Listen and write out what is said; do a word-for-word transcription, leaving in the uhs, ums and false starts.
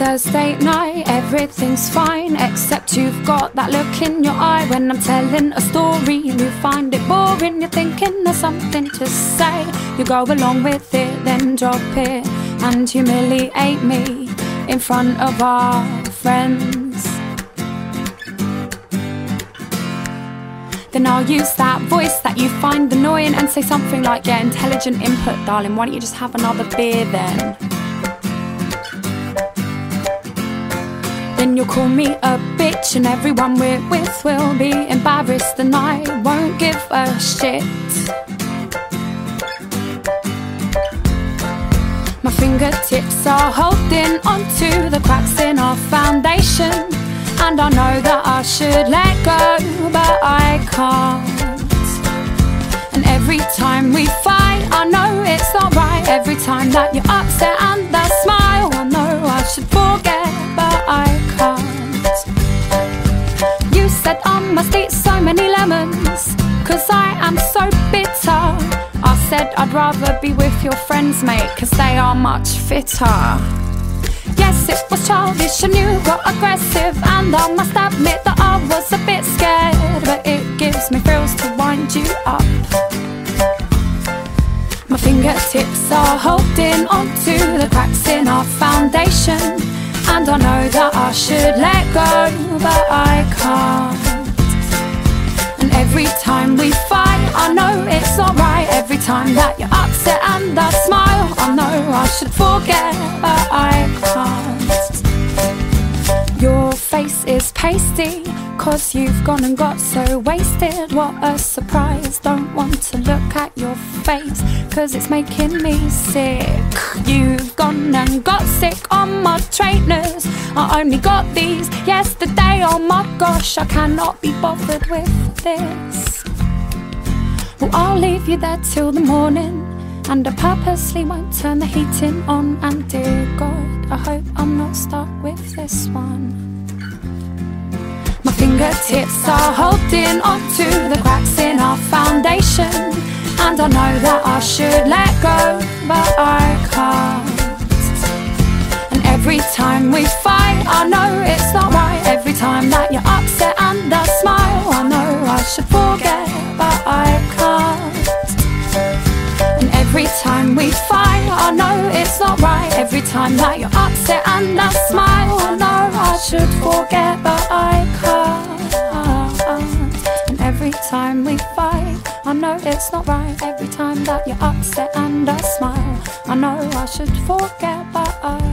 Thursday night, everything's fine, except you've got that look in your eye. When I'm telling a story and you find it boring, you're thinking there's something to say. You go along with it, then drop it and humiliate me in front of our friends. Then I'll use that voice that you find annoying and say something like, yeah, intelligent input, darling, why don't you just have another beer then? Then you'll call me a bitch and everyone we're with will be embarrassed and I won't give a shit. My fingertips are holding onto the cracks in our foundation, and I know that I should let go, but I can't. And every time we fight, I know it's not right. Every time that you're upset and I smile, I know I should forget, but I can't. You said I must eat so many lemons, cause I am so bitter. I said I'd rather be with your friends, mate, cause they are much fitter. Yes, it was childish and you got aggressive, and I must admit that I was a bit scared, but it gives me thrills to wind you up. My fingertips are holding onto the cracks in our foundation, and I know that I should let go, but I can't. And every time we fight, I know it's not right. Every time that you're upset and I smile, I know I should forget, but I can't. Your face is pasty, cause you've gone and got so wasted. What a surprise, don't want to look at your face, cause it's making me sick. You've gone and got sick on my trainers. I only got these yesterday, oh my gosh, I cannot be bothered with this. Well, I'll leave you there till the morning, and I purposely won't turn the heating on. And dear God, I hope I'm not stuck with this one. My fingertips are holding onto the cracks in our foundation, and I know that I should let go, but I can't. And every time we fight, I know it's not right. Every time that you're upset and I smile, I know I should forget, but I can't. And every time we fight, I know it's not right. Every time that you're upset and I smile, I know I should forget, but I can't. And every time we fight, I know it's not right. Every time that you're upset and I smile, I know I should forget, but I